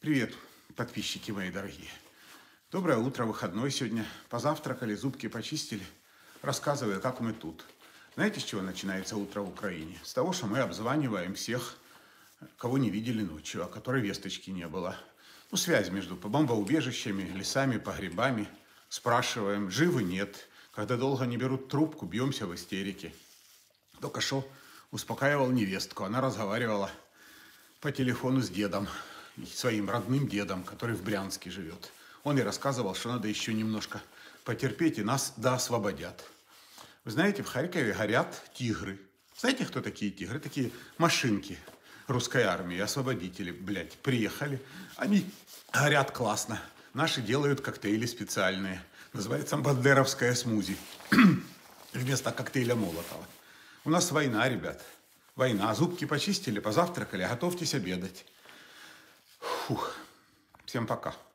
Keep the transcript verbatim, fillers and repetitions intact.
Привет, подписчики мои дорогие. Доброе утро, выходной сегодня. Позавтракали, зубки почистили. Рассказываю, как мы тут. Знаете, с чего начинается утро в Украине? С того, что мы обзваниваем всех, кого не видели ночью, о которой весточки не было. Ну, связь между бомбоубежищами, лесами, погребами. Спрашиваем, живы, нет. Когда долго не берут трубку, бьемся в истерике. Только что успокаивал невестку. Она разговаривала по телефону с дедом, своим родным дедом, который в Брянске живет. Он ей рассказывал, что надо еще немножко потерпеть, и нас да освободят. Вы знаете, в Харькове горят тигры. Знаете, кто такие тигры? Такие машинки русской армии, освободители, блядь, приехали. Они горят классно. Наши делают коктейли специальные. Называется бандеровская смузи. Вместо коктейля Молотова. У нас война, ребят. Война. Зубки почистили, позавтракали, готовьтесь обедать. Фух. Всем пока.